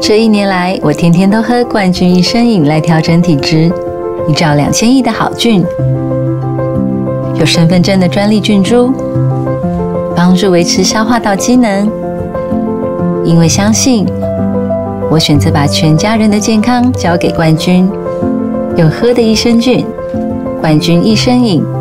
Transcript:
这1年来，我天天都喝冠菌益生饮来调整体质，依照2000亿的好菌，有身份证的专利菌株，帮助维持消化道机能。因为相信，我选择把全家人的健康交给冠菌，用喝的益生菌，冠菌益生饮。